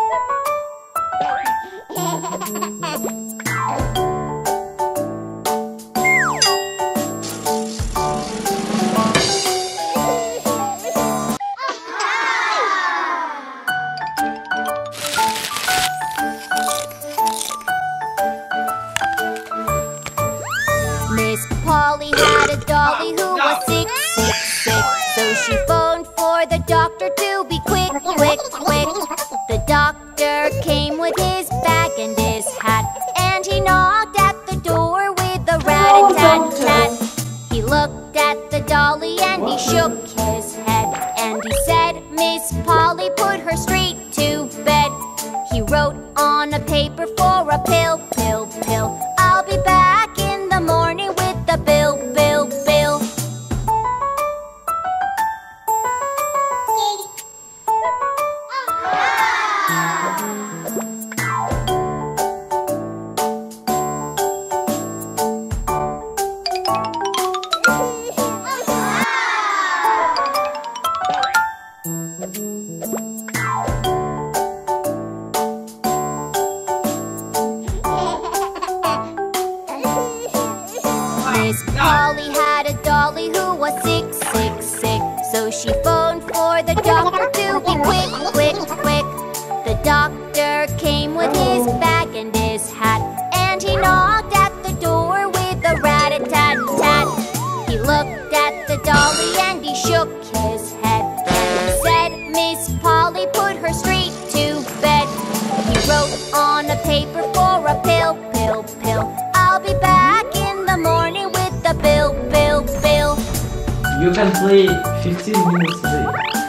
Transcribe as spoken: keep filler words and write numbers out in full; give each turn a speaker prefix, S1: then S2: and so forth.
S1: Miss Polly had a dolly who was sick, sick, sick. So she phoned for the doctor to be quick, quick, quick. The doctor came with his bag and his hat, and he knocked at the door with a rat-a-tat-tat. He looked at the dolly and he shook his head, and he said, Miss Polly, put her straight to bed. He wrote on a paper for a pill, pill, pill. I'll be back in the morning with the bill, bill, bill. Miss Polly had a dolly who was sick, sick, sick. So she phoned for the doctor to be quick, quick, quick. The doctor came with his bag and his hat, and he knocked at the door with a rat-a-tat-tat. He looked at the dolly and he shook his head, and he said, Miss Polly, put her straight to bed. He wrote on a paper for a pill, pill, pill. I'll be back in the morning with the bill, bill, bill.
S2: You can play fifteen minutes a day.